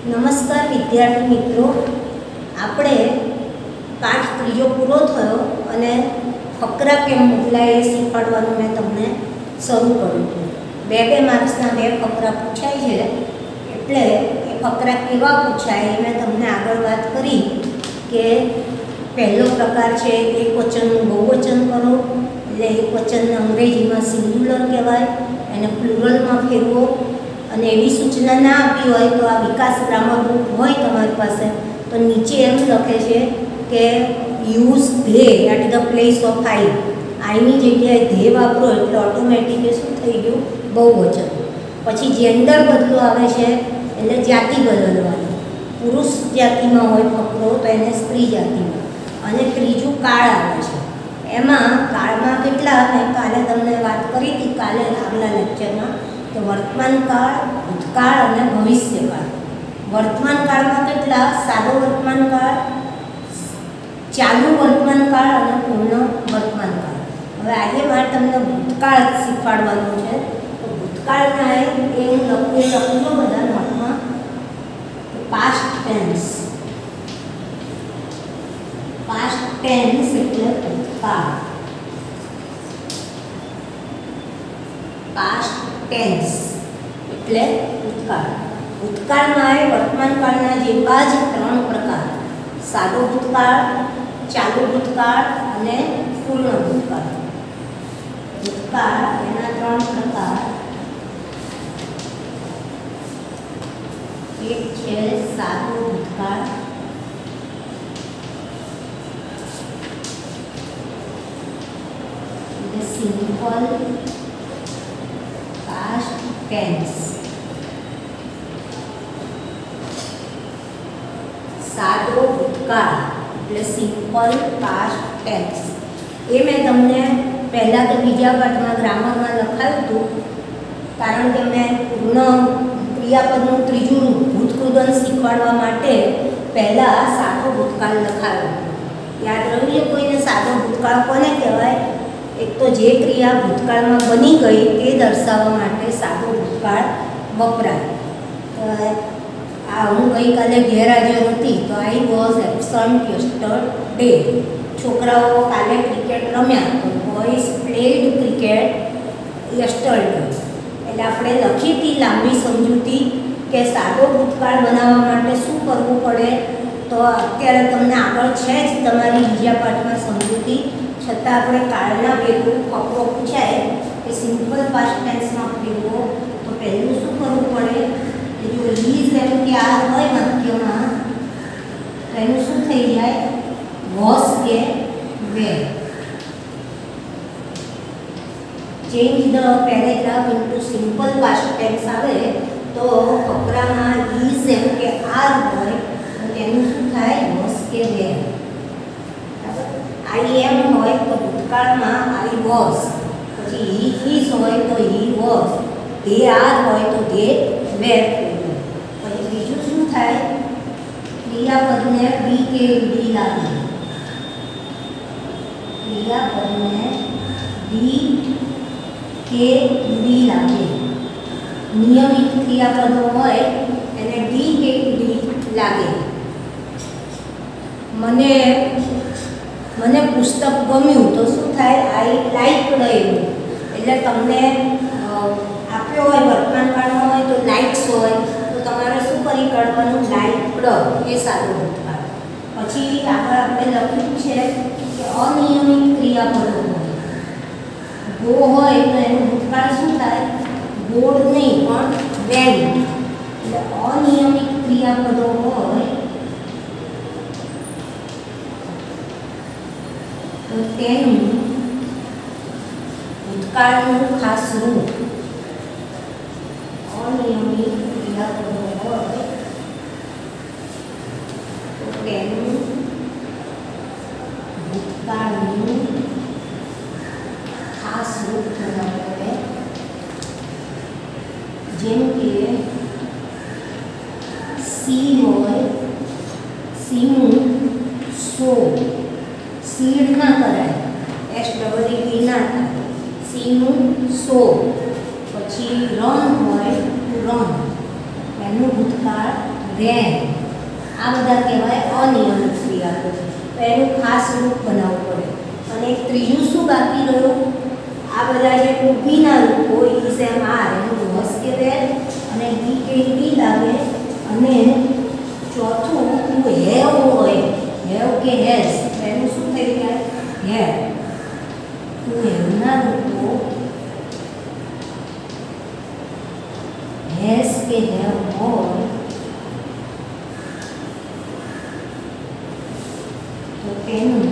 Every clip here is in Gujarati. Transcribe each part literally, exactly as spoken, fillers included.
નમસ્કાર વિદ્યાર્થી મિત્રો, આપણે પાઠ ત્રીજો પૂરો થયો અને ફકરા કેમ બદલાય એ શીખવાડવાનું મેં તમને શરૂ કર્યું હતું. બે બે માર્ક્સના બે ફકરા પૂછાય છે, એટલે એ ફકરા કેવા પૂછાય એ મેં તમને આગળ વાત કરી કે પહેલો પ્રકાર છે એકવચનનું બહુવચન કરો, એટલે એકવચનને અંગ્રેજીમાં સિંગ્યુલર કહેવાય, એને પ્લુરલમાં ફેરવો. અને એવી સૂચના ના આપી હોય તો આ વિકાસ ગ્રામર બુક હોય તમારી પાસે તો નીચે એમ લખે છે કે use they at the place of I. આઈની જગ્યાએ ધે વાપરો એટલે ઓટોમેટિક શું થઈ ગયું? બહુવચન. પછી જેન્ડર બદલો આવે છે એટલે જાતિ બદલવાની. પુરુષ જાતિમાં હોય ફકરો તો એને સ્ત્રી જાતિમાં. અને ત્રીજું કાળ આવે છે. એમાં કાળમાં કેટલા મેં કાલે તમને વાત કરી હતી, કાલે આગલા લેક્ચરમાં, કે વર્તમાન કાળ, ભૂતકાળ અને ભવિષ્યકાળ. વર્તમાન કાળમાં કેટલા? સાદો વર્તમાન કાળ, ચાલુ વર્તમાન કાળ અને પૂર્ણ વર્તમાન કાળ. હવે આજે મારે તમને ભૂતકાળ શીખવાડવાનું છે. તો ભૂતકાળના એ હું લખું એ લખું છું બધા નોટમાં. Past tense. પાસ્ટ ટેન્સ એટલે ભૂતકાળ. પાસ્ટ ટેન્સ એટલે ભૂતકાળ. ભૂતકાળમાં એ વર્તમાન કાળના જેવા જ ત્રણ પ્રકાર: સાદો ભૂતકાળ, ચાલુ ભૂતકાળ અને પૂર્ણ ભૂતકાળ. ભૂતકાળ એના ત્રણ પ્રકાર. એક છે સાદો ભૂતકાળ, એટલે સિમ્પલ પાસ્ટ ટેન્સ. સાદો ભૂતકાળ એટલે સિમ્પલ પાસ્ટ ટેન્સ. એ મેં તમને પહેલાં તો બીજા પાઠમાં ગ્રામરમાં લખાયું હતું, કારણ કે મેં પૂર્ણ ક્રિયાપદનું ત્રીજું રૂપ ભૂતકૃદન શીખવાડવા માટે પહેલાં સાદો ભૂતકાળ લખાયો. યાદ રહીએ કોઈને સાદો ભૂતકાળ કોને કહેવાય? એક તો જે ક્રિયા ભૂતકાળમાં બની ગઈ તે દર્શાવવા માટે સાદો ભૂતકાળ વપરાય. આ હું ગઈકાલે ગેરહાજર હતી તો આઈ વોઝ એબસન્ટ યસ્ટરડે. છોકરાઓ કાલે ક્રિકેટ રમ્યા તો બોયઝ પ્લેડ ક્રિકેટ યસ્ટરડે. એટલે આપણે લખી હતી લાંબી સમજૂતી કે સાદો ભૂતકાળ બનાવવા માટે શું કરવું પડે. તો અત્યારે તમને આગળ છે જ તમારી બીજા પાઠમાં સમજૂતી, છતાં આપણે કાળના ભેગું ફકરો પૂછાય કે સિમ્પલ પાસ્ટ ટેન્સમાં ફેરવો તો પહેલું શું કરવું પડે કે જો ઇઝ એમ કે આ હોય વાક્યમાં તો એનું શું થઈ જાય? વોઝ કે were. Change the paragraph into simple past tense આવે તો ફકરામાં ઇઝ એમ કે આર હોય તો તેનું શું થાય? વોઝ કે વેર. આઈ એમ હોય તો ભૂતકાળમાં આઈ વોઝ, પછી હી ઇઝ હોય તો હી વોઝ, ધે આર હોય તો ધે વેર. પછી બીજું શું થાય? ક્રિયાપદને બી કે ડી લાગે. ક્રિયાપદને બી કે ડી લાગે. નિયમિત ક્રિયાપદો હોય એને ડી કે ડી લાગે. મને મને પુસ્તક ગમ્યું તો શું થાય? આઈ લાઇક્ડ એવું. એટલે તમને આપ્યો હોય વર્તમાન કાળમાં હોય તો લાઇક્સ હોય તો તમારે શું કરી કાઢવાનું? લાઇક્ડ એ સાદો ભૂતકાળ. પછી આગળ આપણે લખ્યું છે કે અનિયમિત ક્રિયાપદો હોય. ગો હોય તો એનું ભૂતકાળ શું થાય? ગોડ નહીં પણ વેન્ટ. એટલે અનિયમિત ક્રિયાપદો હોય તો તેનું ભૂતકાળનું ખાસ રૂપ. અનિયમિત ક્રિયાપદો હોય તો તેનું ભૂતકાળનું ખાસ રૂપ થવા પડે. જેમ કે સી હોય, સીનું સો. સીડ ના કરાય, એસ ડબલ ઈ ના થાય. સીનું સો. પછી રન હોય તો રન, એનું ભૂતકાળ રેન, આ બધા કહેવાય અનિયમિત ક્રિયાપદ. તો એનું ખાસ રૂપ બનાવવું પડે. અને એક ત્રીજું શું બાકી રહ્યું? આ બધા જે ટુ બીના રૂપો ઇઝ એમ આર એનું વોસ કે વેર અને ડી કે ડી લાગે. અને ચોથું ટુ હેવ હોય, હેવ કે હેઝ, એનું શું થઈ જાય? હેવ. ટુ હેવના રૂપો હેઝ કે હેવ હોય તો તેનું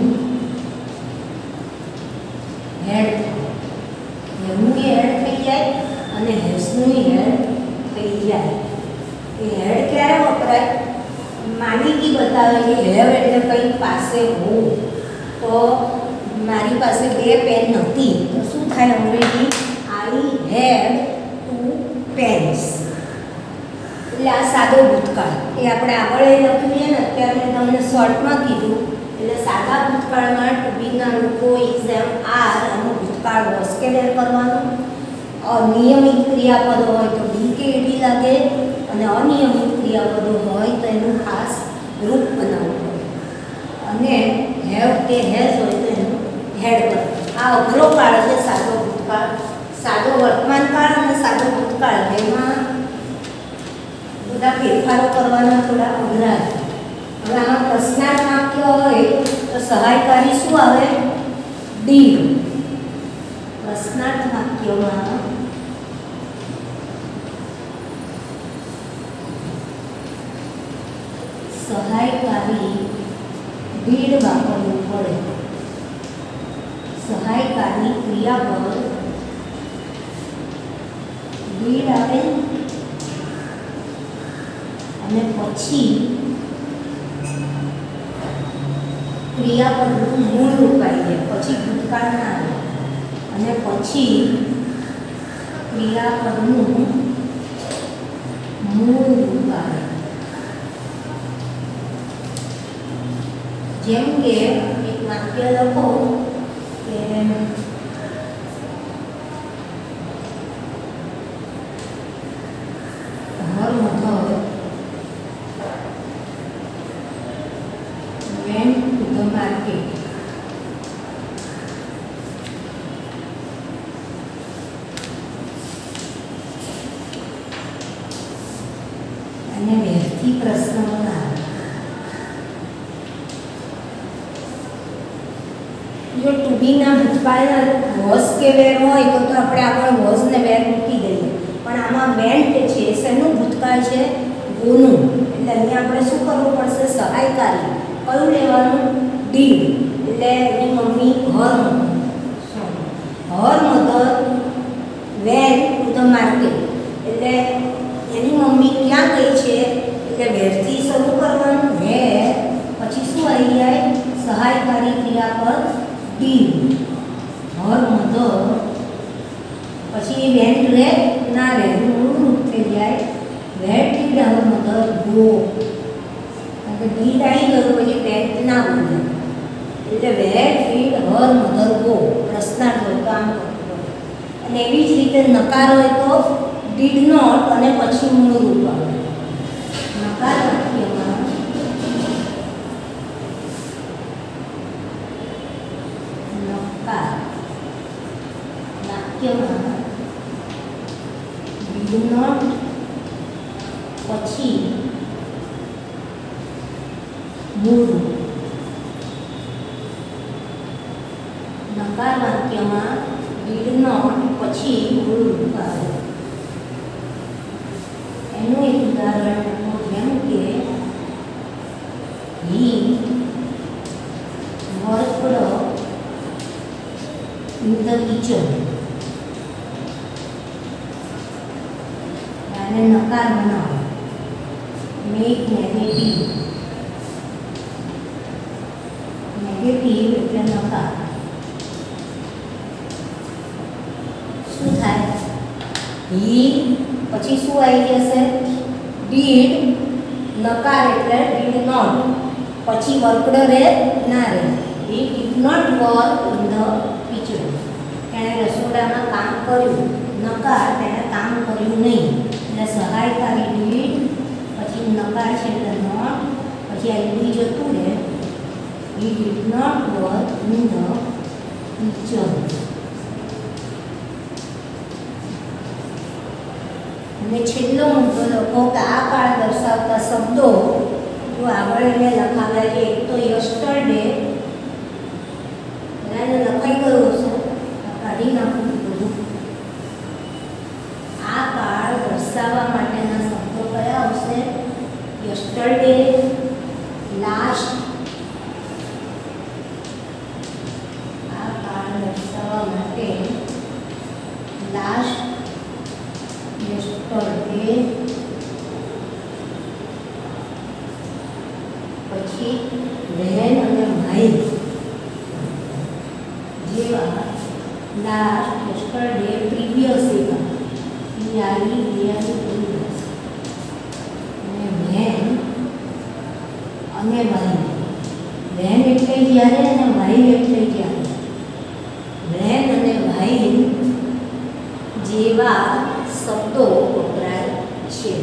હેડ થાય. હેવનું હેડ થઈ જાય અને હેઝનું હેડ થઈ જાય. એ હેડ ક્યારે વપરાય? માલિકી બતાવે કે હેવ એટલે કંઈ પાસે હોવું. તો મારી પાસે બે પેન નથી તો શું થાય અંગ્રેજી? I had two pens. એટલે આ સાદો ભૂતકાળ એ આપણે આગળ એ લખ્યું છે ને, અત્યારે મેં તમને શોર્ટમાં કીધું. એટલે સાદા ભૂતકાળમાં ટુ બીના રૂપો ઇઝ એમ આર એનું ભૂતકાળ વોસ કે વેર કરવાનું. અનિયમિત ક્રિયાપદો હોય તો ડી કે ડી લાગે અને અનિયમિત ક્રિયાપદો હોય તો એનું ખાસ રૂપ બનાવવું પડે. અને હેવ કે હેઝ હોય તો એનું હેડ કરવું. આ અઘરો કાળ છે સાદો ભૂતકાળ. સાદો વર્તમાન કાળ અને સાદો ભૂતકાળ એમાં બધા ફેરફારો કરવાના થોડા અઘરા છે. હવે આમાં પ્રશ્નાર્થ વાક્ય હોય તો સહાયકારી શું આવે? ડીડ. પ્રશ્નાર્થ વાક્યમાં સહાયકારી ડીડ વાપરવું પડે. સહાયકારી ક્રિયાપદ ડીડ આવે અને પછી ક્રિયાપદનું મૂળ રૂપ આવી જાય. પછી ભૂતકાળ ના આવે અને પછી ક્રિયાપદનું મૂળ રૂપ આવે. જેમ કે એક વાક્ય લખો કે her mother went to the market. અને વ્યક્તિ પ્રશ્નો ના જો ટુ બીના ભૂતકાળના વોસ કે વેર હોય તો તો આપણે આગળ વોસ ને વેર મૂકી દઈએ. પણ આમાં વેન્ટ છે શેનું ભૂતકાળ છે? ગોનું. એટલે અહીંયા આપણે શું કરવું પડશે? સહાયકારી. કયું લેવાનું? ડીડ. એટલે એની મમ્મી her her mother went to the market. એટલે એની મમ્મી ક્યાં ગઈ છે? એટલે વેરથી શરૂ કરવાનું. વેર પછી શું આવી જાય? સહાયકારી ક્રિયાપદ ડીડ. હર મધર પછી વેન રે ના રે મૂળ રૂપ થઈ જાય where did her mother go. કારણ કે ડીડ આવી ગયું પછી વેન્ટ ના બોલે એટલે where did her mother go. પ્રશ્નાર્થ હોય તો આમ કરવું પડે. અને એવી જ રીતે નકાર હોય તો ડીડ નોટ અને પછી મૂળ રૂપ આવે. નકાર વાક્યમાં નકાર વાક્યમાં ડીડ નોટ પછી મૂળ રૂપ. નકાર વાક્યમાં ડીડ નોટ પછી મૂળ રૂપ આવે. એનું એક ઉદાહરણ જેમ કે he worked in the kitchen. અને નકાર બનાવો. Make negative. નેગેટિવ એટલે નકાર. શું થાય? હી પછી શું આવી જશે? ડીડ. નકાર એટલે ડીડ નોટ પછી વર્કડ રે ના રે. He did not work in the kitchen. તેણે રસોડામાં કામ કર્યું. નકાર તેણે કામ કર્યું નહીં. એટલે સહાયકારી ડીડ પછી નકાર છે એટલે નોટ, પછી આ ડી જતું રહે. He did not work in the kitchen. અને છેલ્લો મુદ્દો લખો કે આ કાળ દર્શાવતા શબ્દો જો આગળ એને લખાવ્યા છે. એક તો યસ્ટરડે, એને લખાઈ ગયું હશે, કાઢી નાખું બધું. આ કાળ દર્શાવવા માટેના શબ્દો કયા આવશે? Yesterday, last. આ કાળ દર્શાવવા માટે લાસ્ટ, યસ્ટરડે, પછી વેન અને માઇલ જેવા લાસ્ટ, યસ્ટરડે, પ્રીવિયસ એવા યારી રિયાલી પ્રીવિયસ અને વેન અને માઇલ. વેન એટલે જ્યારે અને માઇલ એટલે જ્યારે. વેન અને માઇલ જેવા શબ્દો વપરાય છે.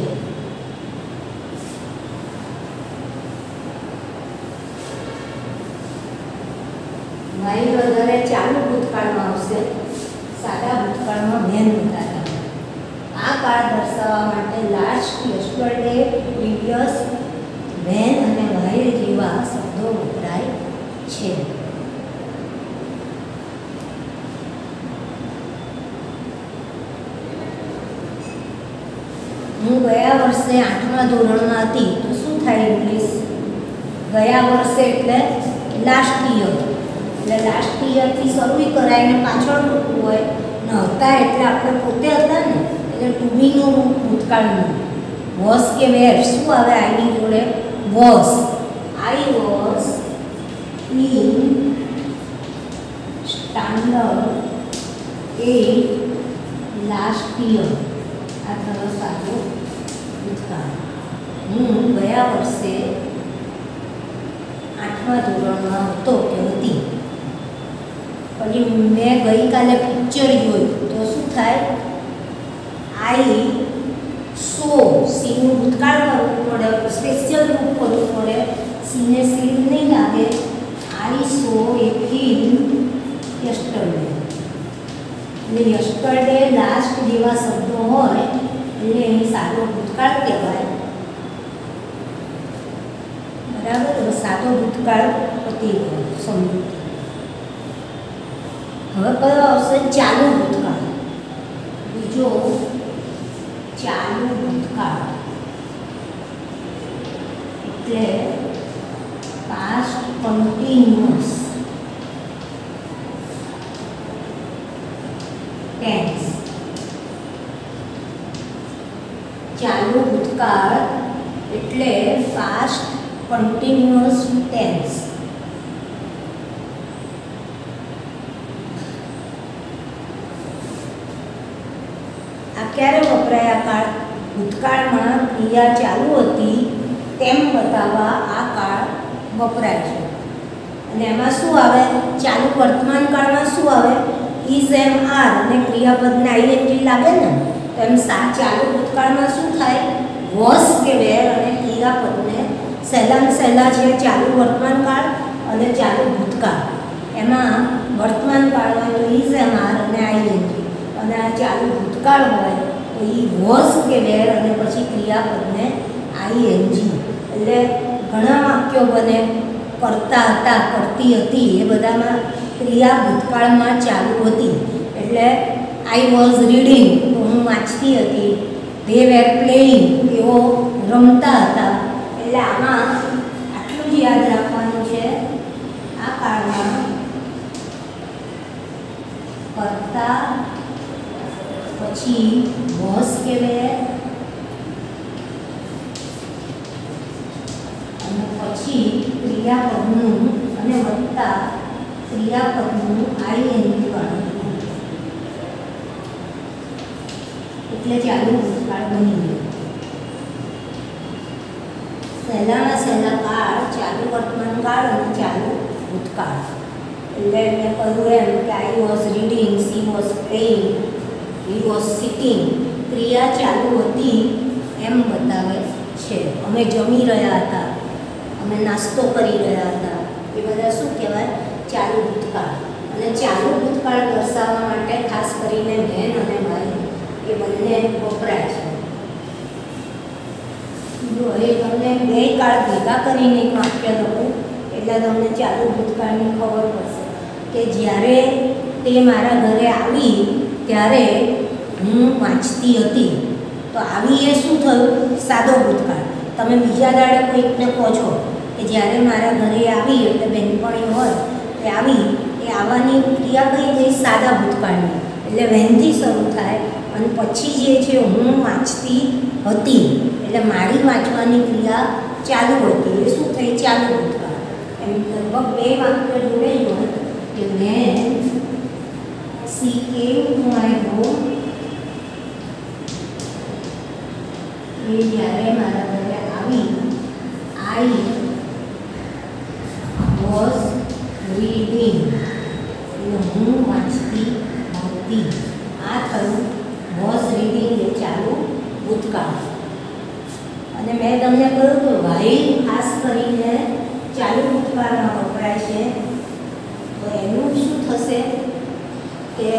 માઇલ વધારે ચાલુ ભૂતકાળમાં આવશે, સાદા ભૂતકાળમાં વેન બતાવ્યા. આ કાળ દર્શાવવા માટે લાસ્ટ, યસ્ટરડે, પ્રીવિયસ, વેન અને માઇલ જેવા શબ્દો વપરાય છે. હું ગયા વર્ષે આઠમા ધોરણમાં હતી તો શું થાય ઇંગ્લિશ? ગયા વર્ષે એટલે લાસ્ટ યર, એટલે લાસ્ટ યરથી શરૂ કરાવીને પાછળ મૂકવું હોય ને હતા એટલે આપણે પોતે હતા ને એટલે ટુ બીનું ભૂતકાળનું. વોઝ કે વેર શું આવે આઈની જોડે? Was. I was in standard at last year. આ થયો સાચો ભૂતકાળ. હું ગયા વર્ષે આઠમા ધોરણમાં હતો કે હતી. પછી મેં ગઈકાલે પિક્ચર જોયું તો શું થાય? આઈ સો, સીનું ભૂતકાળ કરવું પડે, સ્પેશિયલ રૂપ કરવું પડે. સીને સીન નહીં લાગે. I saw a film yesterday. એટલે યસ્ટરડે લાસ્ટ જેવા શબ્દો હોય એટલે અહીં સાદો ભૂતકાળ કહેવાય. બરાબર, સાદો ભૂતકાળ પતી ગયો, સમજો. હવે કયો આવશે? ચાલુ ભૂતકાળ. બીજો ચાલુ ભૂતકાળ એટલે પાસ્ટ કન્ટિન્યુઅસ ટેન્સ. ચાલુ ભૂતકાળ એટલે પાસ્ટ કન્ટિન્યુઅસ ટેન્સ. આ ક્યારે વપરાય? આ કાળ ભૂતકાળમાં ક્રિયા ચાલુ હતી તેમ બતાવવા આ કાળ વપરાય છે. અને એમાં શું આવે? ચાલુ વર્તમાન કાળમાં શું આવે? ઇઝ એમ આર અને ક્રિયાપદને આઈએનજી લાગે ને, તો એમ સા ચાલુ ભૂતકાળમાં શું થાય? વોઝ કે વેર અને ક્રિયાપદને સહેલામાં સહેલા છે ચાલુ વર્તમાન કાળ અને ચાલુ ભૂતકાળ. એમાં વર્તમાન કાળ હોય તો ઇઝ એમ આર અને આઈએનજી, અને આ ચાલુ ભૂતકાળ હોય તો એ વોઝ કે વેર અને પછી ક્રિયાપદને આઈએનજી. એટલે ઘણા વાક્યો બને કરતા હતા, કરતી હતી, એ બધામાં ક્રિયા ભૂતકાળમાં ચાલુ હતી. એટલે આઈ વોઝ રીડિંગ તો હું વાંચતી હતી. ધે વેર પ્લેઇંગ તેઓ રમતા હતા. એટલે આમાં આટલું જ યાદ રાખવાનું છે. આ કાળમાં કરતા, પછી વોઝ કે વેર અને પછી ક્રિયાપદનું અને વત્તા ક્રિયાપદનું આઈએનજી વાળું, એટલે ચાલુ ભૂતકાળ બની ગયો. સહેલામાં સહેલા કાળ ચાલુ વર્તમાન કાળ અને ચાલુ ભૂતકાળ. એટલે મેં કહ્યું એમ કે I was reading, she was playing, he was sitting. ક્રિયા ચાલુ હતી એમ બતાવે છે, અમે જમી રહ્યા હતા, અમે નાસ્તો કરી રહ્યા હતા, એ બધા શું કહેવાય? ચાલુ ભૂતકાળ. અને ચાલુ ભૂતકાળ દર્શાવવા માટે ખાસ કરીને બહેન અને ભાઈ એ બંને વપરાય છે. જો એ તમને બે કાળ ભેગા કરીને એક વાક્ય લખું એટલે તમને ચાલુ ભૂતકાળની ખબર પડશે કે જ્યારે તે મારા ઘરે આવી ત્યારે હું વાંચતી હતી. તો આવી એ શું થયું? સાદો ભૂતકાળ. તમે બીજા દાડે કોઈકને કહો છો કે જ્યારે મારા ઘરે આવી એટલે બહેનપણી હોય એ આવી, એ આવવાની ક્રિયા કઈ થઈ? સાદા ભૂતકાળની. એટલે વહેનથી શરૂ થાય અને પછી જે છે હું વાંચતી હતી એટલે મારી વાંચવાની ક્રિયા ચાલુ હતી, એ શું થઈ? ચાલુ ભૂતકાળ. એમ લગભગ બે વાક્ય જોડે હોય કે when she came to my home, એ જ્યારે મારા ઘરે આવી, I was reading, એટલે હું વાંચતી હતી. આ થયું was reading, એ ચાલુ ભૂતકાળ. અને મેં તમને કહ્યું કે while ખાસ કરીને ચાલુ ભૂતકાળમાં વપરાય છે. તો એનું શું થશે કે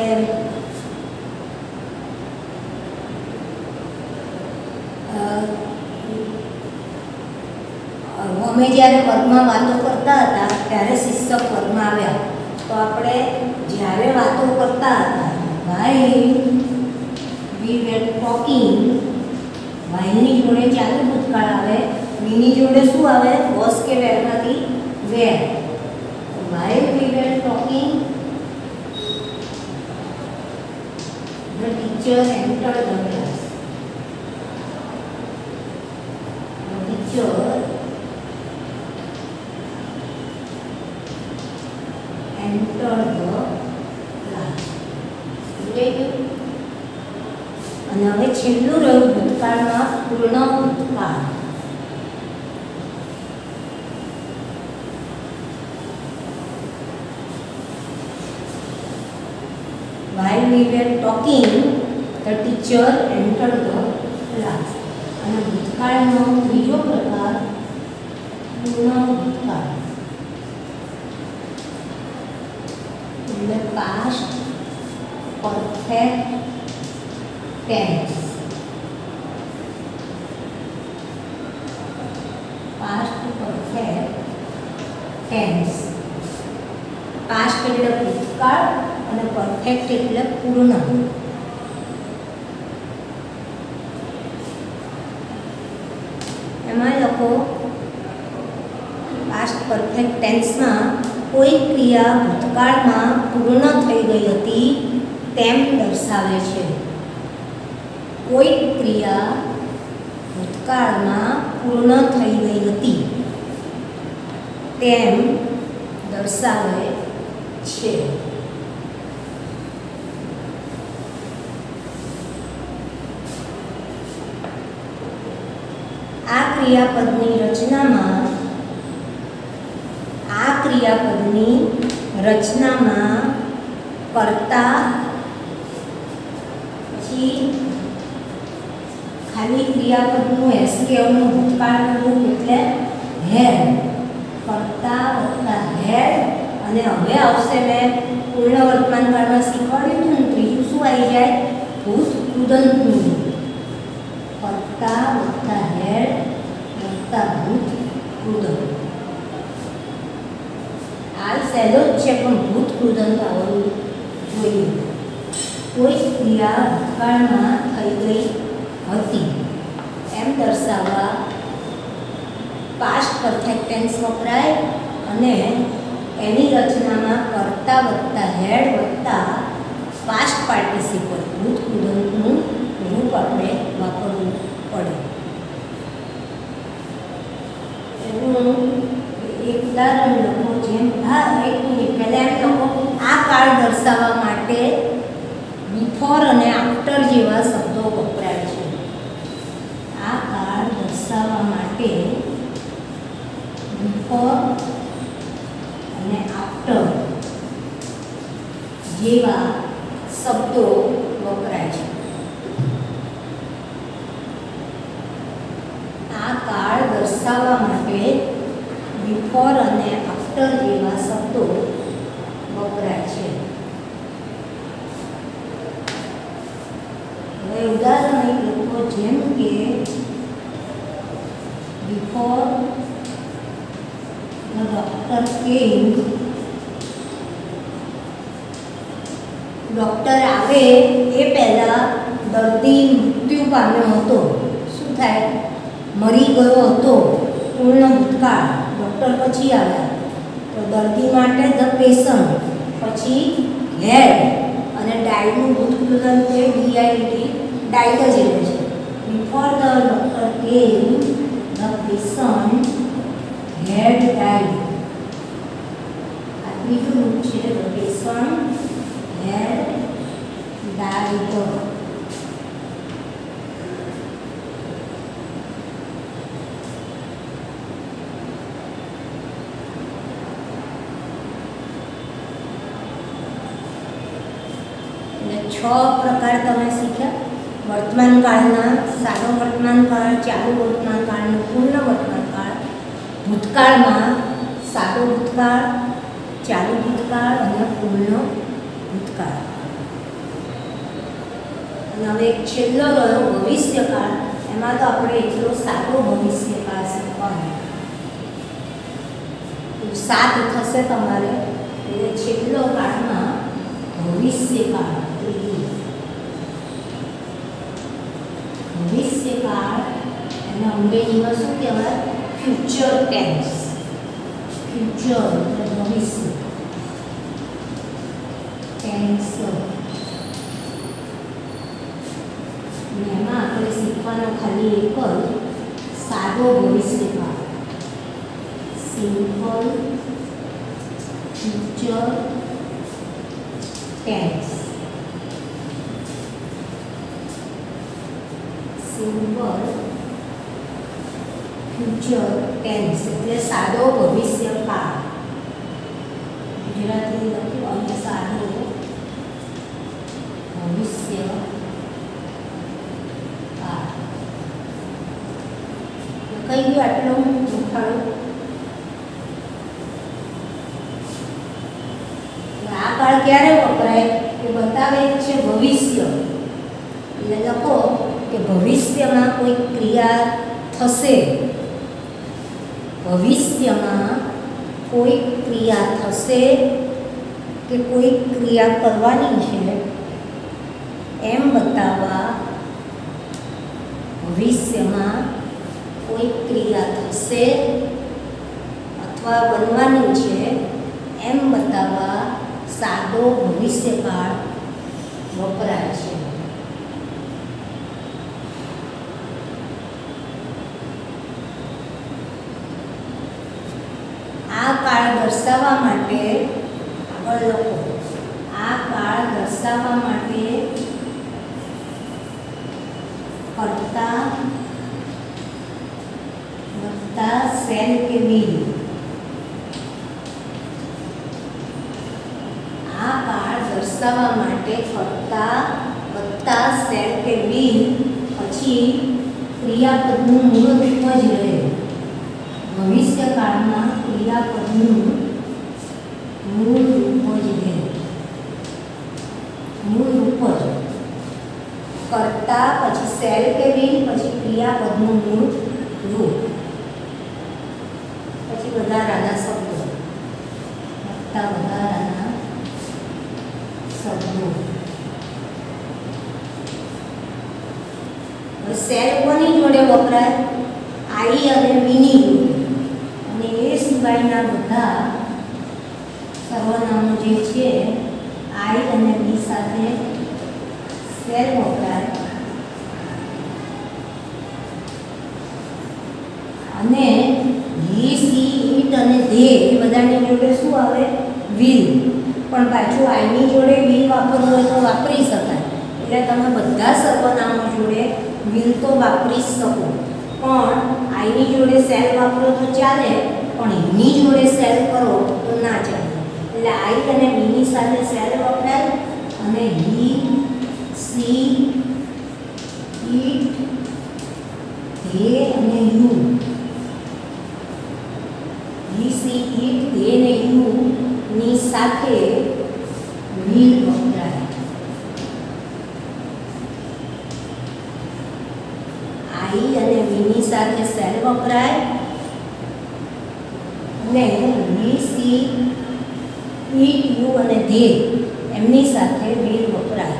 અમે જ્યારે વર્ગમાં વાતો કરતા હતા ત્યારે શિક્ષક વર્ગમાં આવ્યા. તો આપણે જ્યારે વાતો કરતા હતા, while we were talking, whileની જોડે ચાલુ ભૂતકાળ આવે, વીની જોડે શું આવે? was કે were માંથી were. While we were talking, the teacher entered the class. The teacher entered the class. અને હવે છેલ્લું રહ્યું ભૂતકાળમાં પૂર્ણ ભૂતકાળ. While we were talking, the teacher entered the class. અને ભૂતકાળનો ત્રીજો પ્રકાર પૂર્ણ ભૂતકાળ. એટલે past perfect tense. Past perfect tense. Past એટલે ભૂતકાળ અને પરફેક્ટ એટલે પૂર્ણ. એમાં લખો પાસ્ટ પરફેક્ટ ટેન્સમાં કોઈ ક્રિયા ભૂતકાળમાં પૂર્ણ થઈ ગઈ હતી તેમ દર્શાવે છે. કોઈ ક્રિયા ભૂતકાળમાં પૂર્ણ થઈ ગઈ હતી તેમ દર્શાવે છે. આ ક્રિયાપદની રચનામાં આ ક્રિયાપદની રચનામાં કર્તા પછી ખાલી ક્રિયાપદનું એસકેવનું ભૂતકાળનું રૂપ એટલે હેડ. કર્તા વત્તા હેડ. અને હવે આવશે મેં પૂર્ણ વર્તમાનકાળમાં શીખવાડ્યું હતું ને ત્રીજું શું આવી જાય? ભૂત કૃદંતનું રૂપ. કર્તા વત્તા હેડ વત્તા ભૂત કૃદંત. આ સહેલો જ છે પણ ભૂત કૃદંત આવડવું જોઈએ. કોઈ ક્રિયા ભૂતકાળમાં થઈ ગઈ હતી એમ દર્શાવવા પાસ્ટ પરફેક્ટ ટેન્સ વપરાય અને એની રચનામાં કર્તા વત્તા હેડ વત્તા પાસ્ટ પાર્ટિસિપલ ભૂત કૃદંતનું રૂપ આપણે વાપરવું પડે. એનું એક ઉદાહરણ લખો. જેમ હા એક મિનિટ પહેલાં એમ લખો આ કાળ દર્શાવવા માટે બિફોર અને આફ્ટર જેવા શબ્દો વપરાય છે. આ કાળ દર્શાવવા માટે બિફોર અને આફ્ટર જેવા શબ્દો વપરાય છે. આ દર્શાવવા માટે બિફોર અને આફ્ટર જેવા શબ્દો વપરાય છે. હવે ઉદાહરણ એક લખો, જેમ કે before the doctor came, doctor આવે એ પહેલાં દર્દી મૃત્યુ પામ્યો હતો. શું થાય? મરી ગયો હતો. પૂર્ણ ભૂતકાળ. ડૉક્ટર પછી આવ્યા તો દર્દી માટે ધ પેશન્ટ, પછી હેડ અને ડાયનું ભૂતકૃલન તે ડીઆઈડી ડાયટ જ રહે છે. Before the doctor came the patient had died. આ બીજું રૂપ છે. The patient had died. છ પ્રકાર તમે શીખ્યા. વર્તમાન કાળના, સાદો વર્તમાન કાળ, ચાલુ વર્તમાન કાળ અને પૂર્ણ વર્તમાન કાળ. ભૂતકાળમાં સાદો ભૂતકાળ, ચાલુ ભૂતકાળ અને પૂર્ણ ભૂતકાળ. અને હવે એક છેલ્લો રહ્યો ભવિષ્યકાળ. એમાં તો આપણે એટલો સાદો ભવિષ્યકાળ શીખવાનો. સાત થશે તમારે. એટલે છેલ્લો કાળમાં ભવિષ્યકાળ. ભવિષ્યકાળ એને અંગ્રેજીમાં શું કહેવાય? Future tense. ફ્યુચર એટલે ભવિષ્ય ટેન્સ. એમાં આપણે શીખવાનો ખાલી એક જ સાદો ભવિષ્યકાળ. Simple future tense. Simple future tense એટલે સાદો ભવિષ્યકાળ. ગુજરાતી લખ્યું અને સાદો ભવિષ્યકાળ. કઈ ગયું આટલું લખાડું? આ કાળ ક્યારે વપરાય એ બતાવે છે ભવિષ્ય. એટલે લખો કે ભવિષ્યમાં કોઈ ક્રિયા થશે. ભવિષ્યમાં કોઈ ક્રિયા થશે કે કોઈ ક્રિયા કરવાની છે એમ બતાવવા ભવિષ્યમાં કોઈ ક્રિયા થશે અથવા બનવાની છે એમ બતાવવા સાદો ભવિષ્યકાળ વપરાય છે. આ કાળ દર્શાવવા માટે આગળ લખો. આ કાળ દર્શાવવા માટે કર્તા વત્તા સેલ કે બિલ. આ કાળ દર્શાવવા માટે કર્તા વત્તા સેલ કે બિલ પછી ક્રિયાપદનું મૂળ રૂપ જ રહે. ભવિષ્યકાળમાં ક્રિયાપદનું મૂળ રૂપ જ રહે. મૂળ રૂપ જ કર્તા પછી સેલ કે બિલ પછી ક્રિયાપદનું મૂળ રૂપ પછી વધારાના શબ્દો. વત્તા વધારાના શબ્દો. સેલ કોની જોડે વપરાય? આઈ અને વીની જોડે. અને એ સિવાયના બધા સર્વનામો જે છે આઈ અને વી સાથે સેલ વપરાય. અને હી, સી, ઇટ અને ધે એ બધાની જોડે શું આવે? વિલ. પણ પાછું આઈની જોડે વિલ વાપરવું હોય તો વાપરી શકાય. એટલે તમે બધા સર્વનામો જોડે વિલ તો વાપરી શકો. પણ આઈની જોડે સેલ વાપરો તો ચાલે, પણ એની જોડે સેલ કરો તો ના ચાલે. એટલે આઈ અને વીની સાથે સેલ વપરાય. અને હી, સી, ઇટ, ધે અને યુ સાથે will વપરાય. I અને we ની સાથે shall વપરાય અને we, she, it, you અને they એમની સાથે will વપરાય.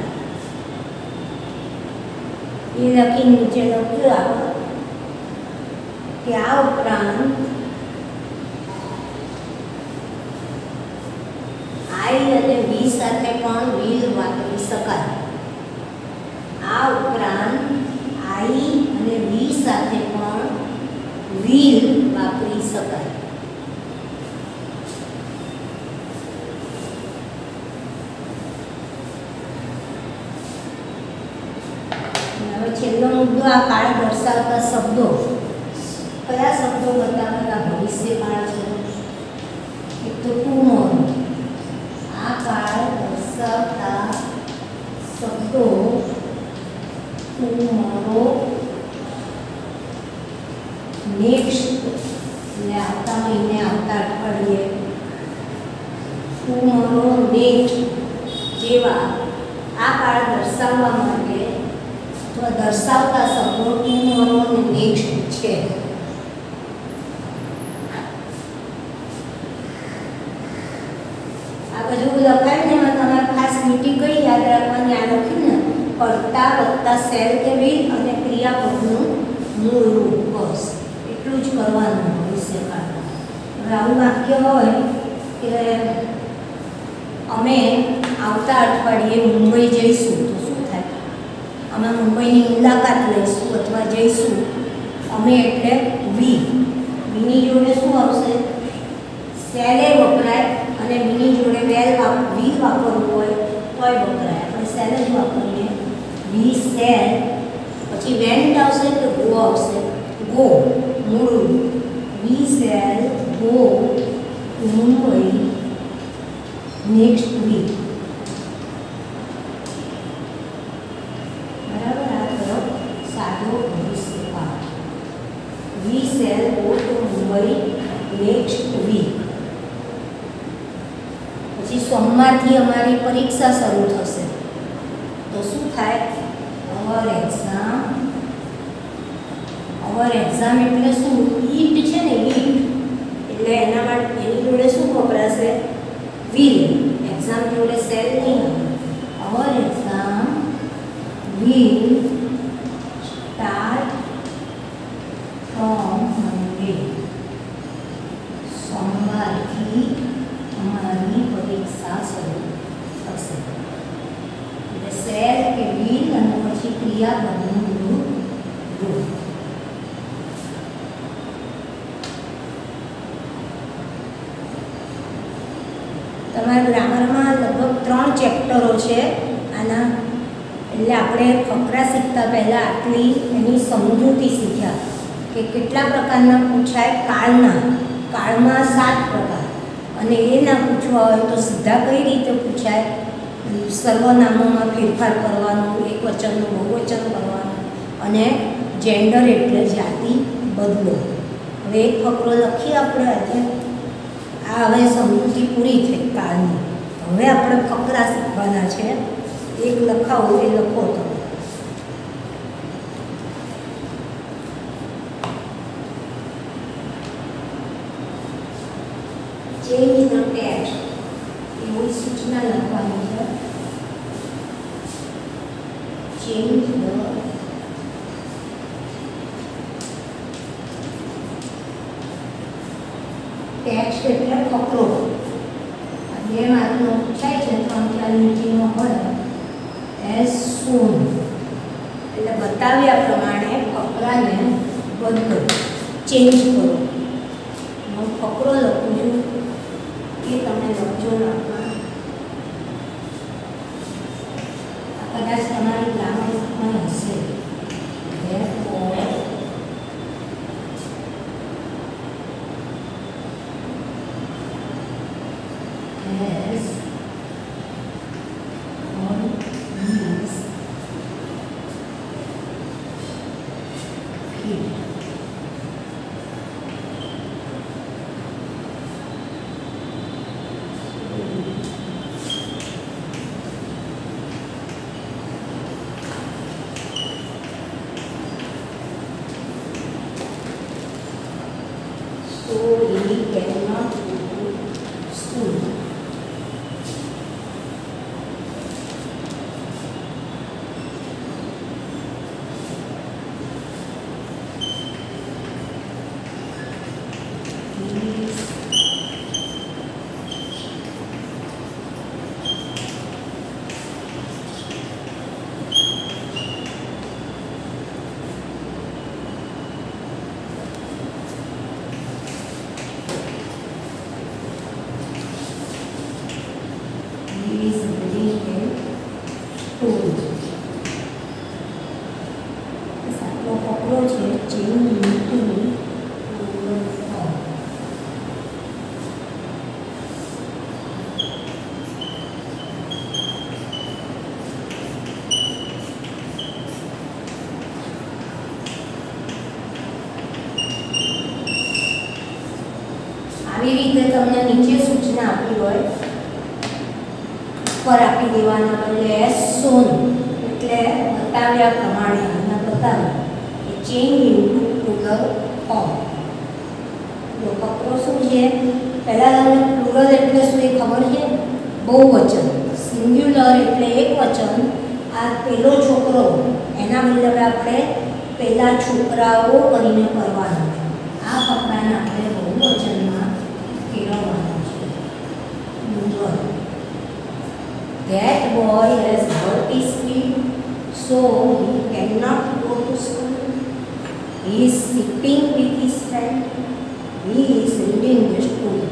એ લખી નીચે લખ્યું આગળ કે આ ઉપરાંત I અને we સાથે પણ will વાપરી શકાય. આ ઉપરાંત I અને we સાથે પણ will વાપરી શકાય. હવે છેલ્લો મુદ્દો આ કાળ દર્શાવતા શબ્દો. કયા શબ્દો બતાવેલા ભવિષ્યકાળ છે? એક તો ટુમોરો. આ કાળ દર્શાવતા શબ્દો ટુમોરો, નેક્સ્ટ એટલે આવતા મહિને, આવતા અઠવાડિયે, ટુમોરો, નેક્સ્ટ જેવા આ કાળ દર્શાવવા માટે અથવા દર્શાવતા શબ્દો ટુમોરો અને નેક્સ્ટ છે. આ બધું લખાય ને એમાં તમારે ખાસ લીટી કઈ યાદ રાખવાની? આ લખ્યું ને કર્તા વત્તા શેલ કે will અને ક્રિયાપદનું મૂળ રૂપ, બસ એટલું જ કરવાનું ભવિષ્યકાળમાં. હવે આવું વાક્ય હોય કે અમે આવતા અઠવાડિયે મુંબઈ જઈશું, તો શું થાય? અમે મુંબઈની મુલાકાત લઈશું અથવા જઈશું. અમે એટલે વી. વીની જોડે શું આવશે? શેલે વપરાય અને વીની જોડે વેલ વાપ વી વાપરવું હોય તોય વપરાય. આપણે શેલ જ વાપરીએ. વી શેલ, પછી વેન્ટ આવશે તો ગો આવશે. ગો મૂળ. We shall go to Mumbai next week. બરાબર? આ તરફ સાદો ભવિષ્યકાળ. We shall go to Mumbai next week. પછી સોમવારથી અમારી પરીક્ષા શરૂ થશે, તો શું થાય? અવર એક્ઝામ. અવર એક્ઝામ એટલે શું? ઈટ છે ને, ઈટ એટલે એના માટે એની જોડે શું વપરાશે? વિલ. એક્ઝામ જોડે શેલ નહીં. Our exam will start from Monday. સોમવારથી અમારી પરીક્ષા શરૂ થશે. એટલે શેર કે વિલ અને પછી ક્રિયાપદનું રૂપ. તમારા ગ્રામરમાં લગભગ ત્રણ ચેપ્ટરો છે આના. એટલે આપણે ફકરા શીખતા પહેલાં આટલી એની સમજૂતી શીખ્યા કે કેટલા પ્રકારના પૂછાય. કાળના કાળમાં સાત પ્રકાર, અને એ ના પૂછવા હોય તો સીધા કઈ રીતે પૂછાય? સર્વનામોમાં ફેરફાર કરવાનું, એક વચનનું બહુવચન કરવાનું, અને જેન્ડર એટલે જાતિ બદલો. હવે એક ફકરો લખીએ આપણે આજે. આ હવે સમજૂતી પૂરી થઈ કાળની. હવે આપણે ફકરા શીખવાના છે. એક લખાવો એ લખો તમે. ચેન્જ ધ ટેક્સ્ટ એવી સૂચના લખવાની છે. ચેન્જ ધ ટેક્સ્ટ એટલે ફકરો. બે માર્કનો પૂછાય છે, ત્રણ ચાર લીટીનો હોય. એઝ સૂન એટલે બતાવ્યા પ્રમાણે ફકરાને બદલો, ચેન્જ કરો. હું ફકરો લખું છું, એ તમે લખજો લખવા. કદાચ તમારી ગ્રામરમાં હશે. so he cannot go to school. આવી રીતે તમને નીચે સૂચના આપી હોય પર આપી દેવાના બદલે એસ સોન એટલે બતાવ્યા પ્રમાણે આના બતાવે કે ચેન્જ ઇનટુ પ્લુરલ ફોર્મ. જો ફકરો શું છે, પહેલાં તમને પ્લુરલ એટલે શું એ ખબર છે? બહુવચન. સિંગ્યુલર એટલે એક વચન. આ પેલો છોકરો એના બદલે આપણે પેલા છોકરાઓ કરીને કરવાનું છે. આ ફકરાને આપણે બહુવચનમાં ફેરવવાનું છે. That boy has hurt his feet, so he cannot go to school. He is sitting with his friend. He is reading the story.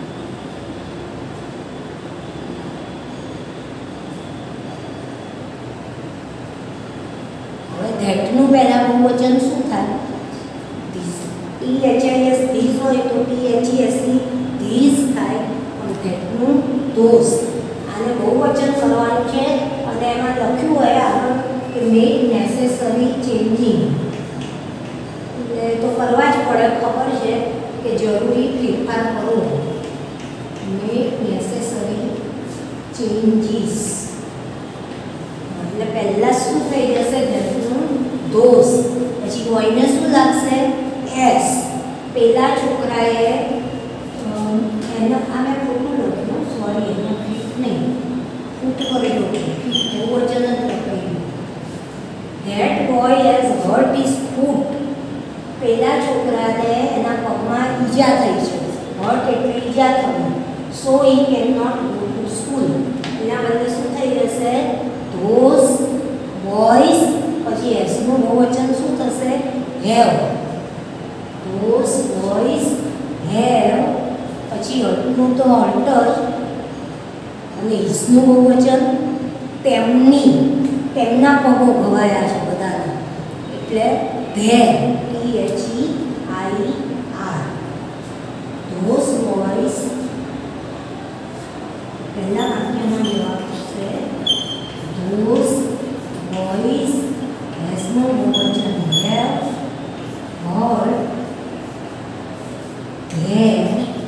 હવે ધેટનું પહેલા બહુવચન શું થાય? This. T H I S this હોય તો T H E S C these થાય. પણ ધેટનું ધોસ. આને બહુવચન કરવાનું છે અને એમાં લખ્યું હોય આગળ કે મેક નેસેસરી ચેન્જિંગ, એટલે તો કરવા જ પડે. ખબર છે કે જરૂરી ફેરફાર કરો. મેક નેસેસરી ચેન્જીસ એટલે પહેલાં શું થઈ જશે? ધેટનું ધોસ. પછી બોયને શું લાગશે? એસ. પેલા છોકરાએ એનો આ મેં ખોટું લખ્યું, સોરી, એનો ફીટ નહીં, ફૂટ કરેલું છે, એવું વચન જ લખાયું. That boy has hurt his foot. પેલા છોકરાને એના પગમાં ઈજા થઈ છે. હર્ટ એટલે ઈજા થવું. So he can not go to school. એના બદલે શું થઈ જશે? Those boys. પછી એસનું બહુવચન શું થશે? હેવ. Those boys have. પછી હટનું તો હટ જ, અને હિસનું બહુવચન તેમની. તેમના પગો ઘવાયા છે બધાના, એટલે their. T H E I R. Those boys. પહેલા વાક્યમાં જવાબ થશે ધોઝ બોયઝ. હેઝનું બહુવચન હેવ હર્ટ ધેર.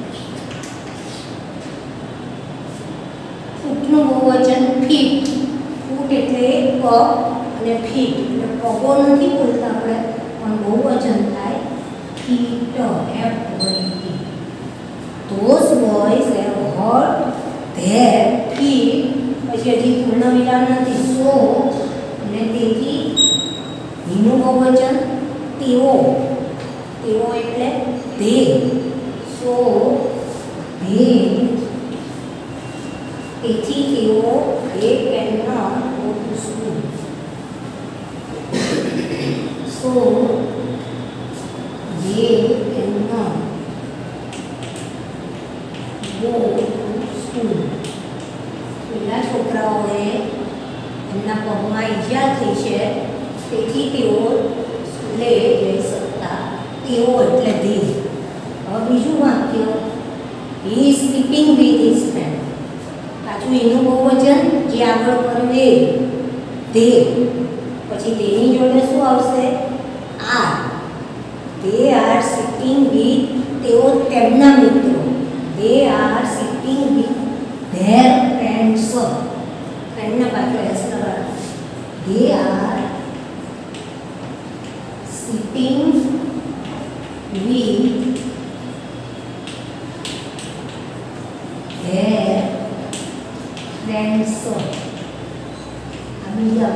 ફૂટનું બહુવચન ફીટ. ફૂટ એટલે પગ અને ફીટ એટલે પગો નથી બોલતા આપણે, પણ બહુવચન થાય feet. F W. Those boys have hurt their feet. પછી હજી પૂર્ણ વિરામ નથી. સો અને તેથી એનું બહુવચન તેઓ. તેઓ એટલે ધે. So they. તેથી તેઓ they cannot go to school. So they cannot go to school. પેલા છોકરાઓને એમના પગમાં ઈજા થઈ છે, તેથી તેઓ સ્કૂલે જઈ શકતા. તેઓ એટલે ધે. હવે બીજું વાક્ય, he is sleeping with his friend. પાછું એનું બહુવચન જે આગળ કર્યું એ ધે. પછી તેની જોડે શું આવશે? Are. They are sitting with. તેઓ તેમના મિત્રો. They are sitting with their friends. ફ્રેન્ડના પાછળ એસ લગાડો. They are sitting with grandson આ બીજા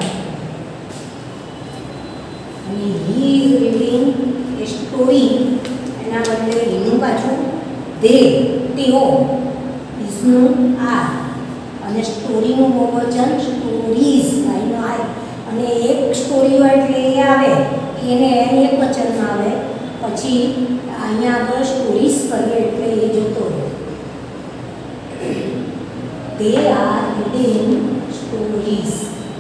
અને he is reading a story એના બદલે એનું પાછું દે તેઓ ઇઝનું આ અને સ્ટોરીનું બહુવચન સ્ટોરીઝ આઈનો આઈ અને એક સ્ટોરી હોય એટલે એ આવે એને એક વચનમાં આવે પછી અહીંયા આગળ સ્ટોરીઝ કરીએ એટલે એ જોતો રહે they are reading stories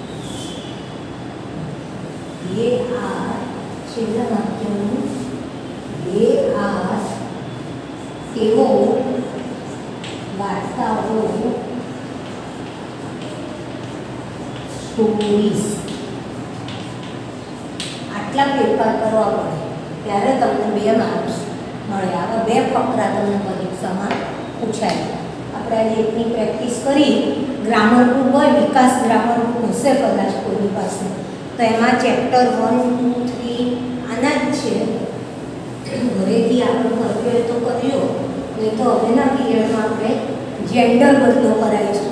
they are છેલ્લા વાક્યનું they are તેઓ વાર્તાઓ સ્ટોરીઝ આટલા ફેરફાર કરવા પડે ત્યારે તમને બે માર્ક્સ મળે. આવા બે ફકરા તમને પરીક્ષામાં પૂછાય. આપણે આજે એકની પ્રેક્ટિસ કરી ગ્રામર બુક હોય વિકાસ ગ્રામર બુક હશે કદાચ કોઈની પાસે તો એમાં ચેપ્ટર વન ટુ થ્રી આના જ છે. ઘરેથી આગળ કરવી હોય તો કર્યો નહીં તો હવેના પીરિયડમાં આપણે જેન્ડર બદલો કરાવીશું.